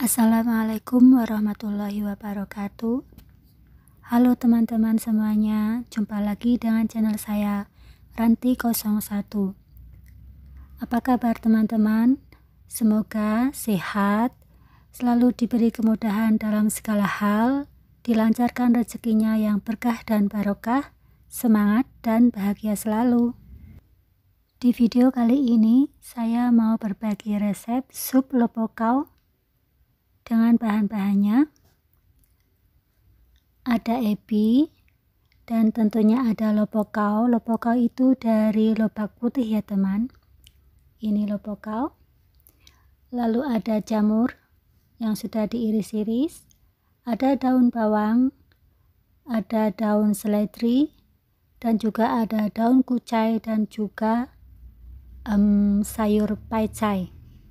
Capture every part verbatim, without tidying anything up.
Assalamualaikum warahmatullahi wabarakatuh. Halo teman-teman semuanya, jumpa lagi dengan channel saya Ranti nol satu. Apa kabar teman-teman? Semoga sehat, selalu diberi kemudahan dalam segala hal, dilancarkan rezekinya yang berkah dan barokah, semangat dan bahagia selalu. Di video kali ini saya mau berbagi resep sup lopokau. Dengan bahan-bahannya ada ebi dan tentunya ada lopokau. Lopokau itu dari lobak putih ya teman. Ini lopokau. Lalu ada jamur yang sudah diiris-iris, ada daun bawang, ada daun seledri, dan juga ada daun kucai dan juga um, sayur paicai.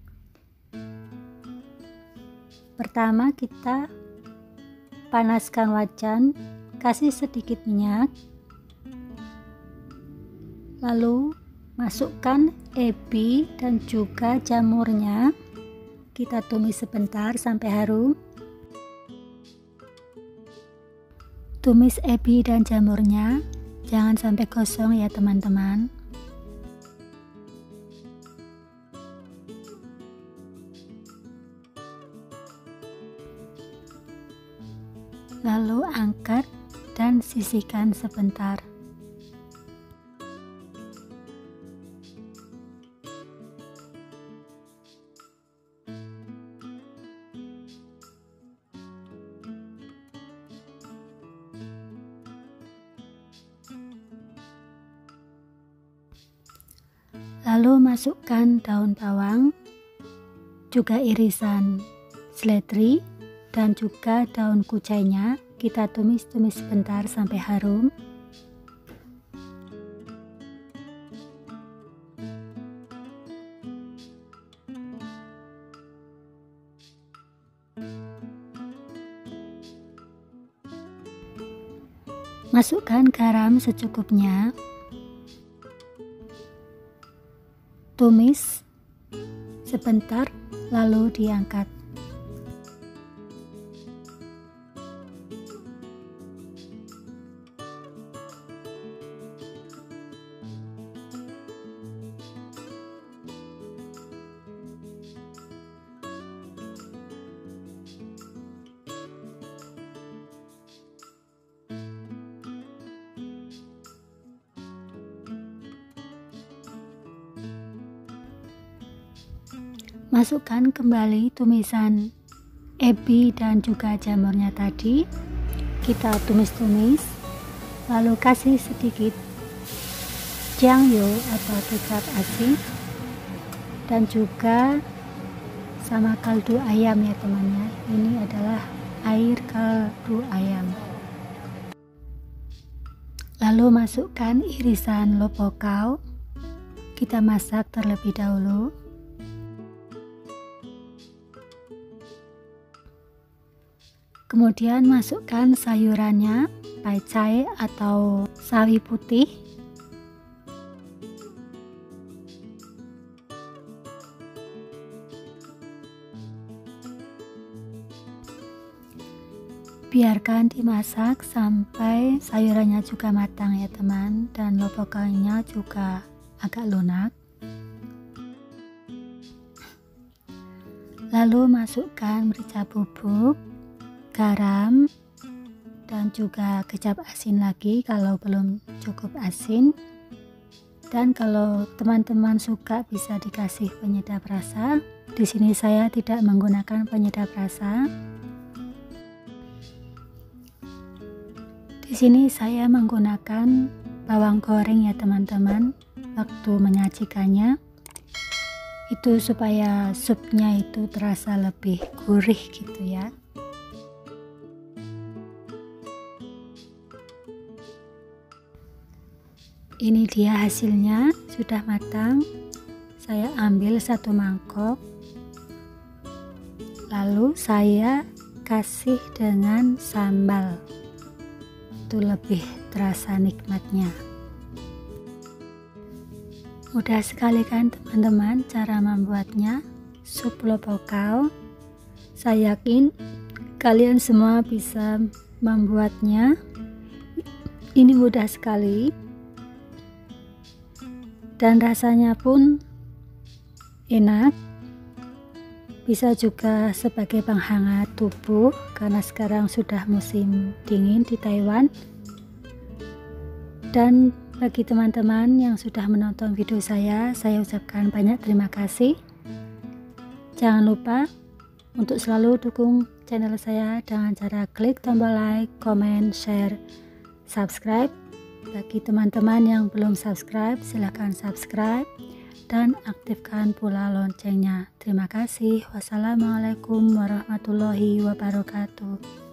Pertama kita panaskan wajan, kasih sedikit minyak, lalu masukkan ebi dan juga jamurnya, kita tumis sebentar sampai harum. Tumis ebi dan jamurnya, jangan sampai gosong ya teman-teman. Lalu angkat dan sisihkan sebentar. Lalu masukkan daun bawang, juga irisan seledri, dan juga daun kucainya, kita tumis-tumis sebentar sampai harum. Masukkan garam secukupnya. Tumis sebentar lalu diangkat. Masukkan kembali tumisan ebi dan juga jamurnya tadi, kita tumis-tumis, lalu kasih sedikit jangyo atau kecap asin dan juga sama kaldu ayam ya temannya. Ini adalah air kaldu ayam. Lalu masukkan irisan lopokau, kita masak terlebih dahulu. Kemudian masukkan sayurannya, paicai atau sawi putih. Biarkan dimasak sampai sayurannya juga matang ya teman, dan lopokaunya juga agak lunak. Lalu masukkan merica bubuk, garam, dan juga kecap asin lagi kalau belum cukup asin. Dan kalau teman-teman suka bisa dikasih penyedap rasa. Di sini saya tidak menggunakan penyedap rasa. Di sini saya menggunakan bawang goreng ya teman-teman waktu menyajikannya. Itu supaya supnya itu terasa lebih gurih gitu ya. Ini dia hasilnya, sudah matang. Saya ambil satu mangkok, lalu saya kasih dengan sambal, itu lebih terasa nikmatnya. Mudah sekali kan teman-teman cara membuatnya, sup lopokau. Saya yakin kalian semua bisa membuatnya. Ini mudah sekali dan rasanya pun enak. Bisa juga sebagai penghangat tubuh karena sekarang sudah musim dingin di Taiwan. Dan bagi teman-teman yang sudah menonton video saya, saya ucapkan banyak terima kasih. Jangan lupa untuk selalu dukung channel saya dengan cara klik tombol like, comment, share, subscribe. Bagi teman-teman yang belum subscribe, silahkan subscribe dan aktifkan pula loncengnya. Terima kasih. Wassalamualaikum warahmatullahi wabarakatuh.